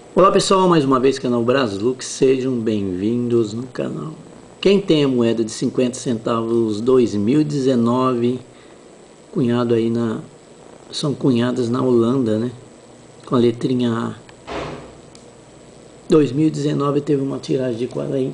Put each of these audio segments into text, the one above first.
Olá pessoal, mais uma vez canal Braslux, sejam bem-vindos no canal. Quem tem a moeda de 50 centavos 2019, cunhado aí são cunhadas na Holanda, né? Com a letrinha A. 2019 teve uma tiragem de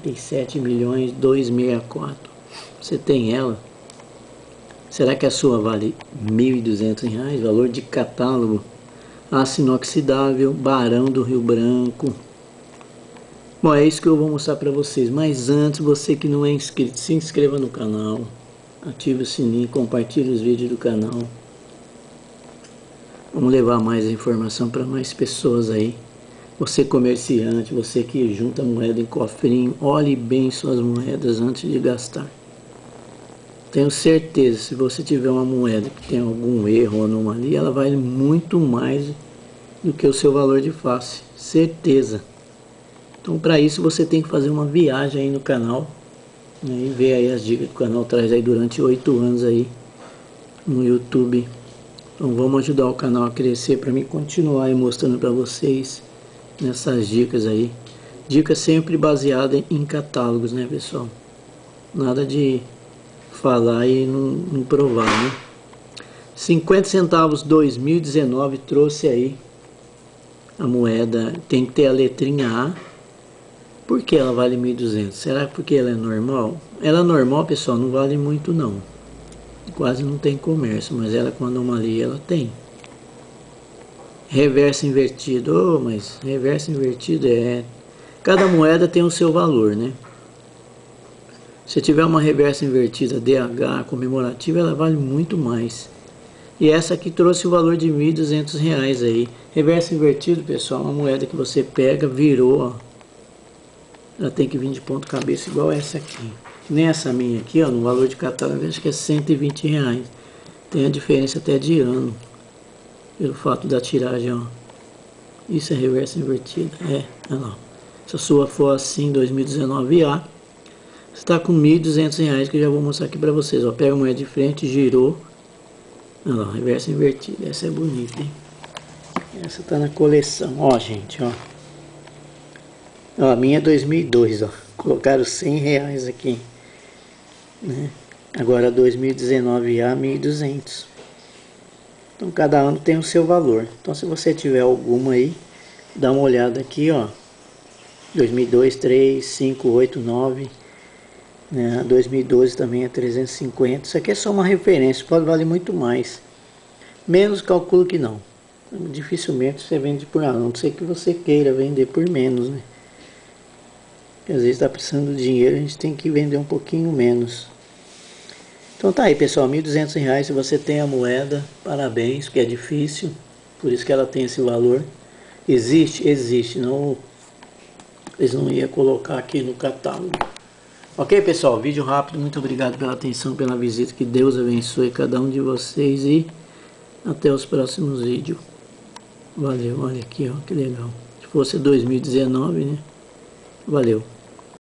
47.264. Você tem ela? Será que a sua vale R$ 1.200? Valor de catálogo. Aço inoxidável, Barão do Rio Branco. Bom, é isso que eu vou mostrar para vocês. Mas antes, você que não é inscrito, se inscreva no canal. Ative o sininho, compartilhe os vídeos do canal. Vamos levar mais informação para mais pessoas aí. Você comerciante, você que junta moeda em cofrinho, olhe bem suas moedas antes de gastar. Tenho certeza, se você tiver uma moeda que tem algum erro ou anomalia, ela vale muito mais do que o seu valor de face, certeza. Então, para isso você tem que fazer uma viagem aí no canal, né, e ver aí as dicas que o canal traz aí durante 8 anos aí no YouTube. Então vamos ajudar o canal a crescer para mim continuar aí mostrando para vocês nessas dicas aí. Dicas sempre baseadas em catálogos, né, pessoal? Nada de falar e não provar, né? 50 centavos 2019 trouxe aí a moeda, tem que ter a letrinha A. Por que ela vale 1.200? Será porque ela é normal? Ela é normal, pessoal, não vale muito não. Quase não tem comércio, mas ela com anomalia ela tem. Reverso invertido, mas reverso invertido cada moeda tem o seu valor, né? Se tiver uma reversa invertida DH comemorativa, ela vale muito mais. E essa aqui trouxe o valor de R$ 1.200 aí. Reverso invertido, pessoal, uma moeda que você pega, virou, ó. Ela tem que vir de ponta cabeça igual essa aqui. Nem essa minha aqui, ó, no valor de catálogo, acho que é R$ 120. Tem a diferença até de ano, pelo fato da tiragem, ó. Isso é reverso invertido, olha lá. Se a sua for assim, 2019A, está com R$ 1.200, que eu já vou mostrar aqui para vocês. Ó, pega a moeda de frente, girou. Olha lá, reverso invertido. Essa é bonita, hein? Essa tá na coleção. Ó, gente, ó. Ó, a minha é 2002, ó. Colocaram R$ 100 aqui, né? Agora 2019A, 1.200. Então cada ano tem o seu valor. Então se você tiver alguma aí, dá uma olhada aqui, ó. 2002, 3, 5, 8, 9... né? 2012 também é 350. Isso aqui é só uma referência, pode valer muito mais. Menos, calculo que não. Dificilmente você vende por a não ser que você queira vender por menos, né? Porque às vezes está precisando de dinheiro, a gente tem que vender um pouquinho menos. Então tá aí, pessoal, R$ 1.200. Se você tem a moeda, parabéns, que é difícil, por isso que ela tem esse valor. Existe? Existe. Não, eles não iam colocar aqui no catálogo. Ok, pessoal, vídeo rápido, muito obrigado pela atenção, pela visita, que Deus abençoe cada um de vocês e até os próximos vídeos. Valeu, olha aqui, ó, que legal. Se fosse 2019, né? Valeu.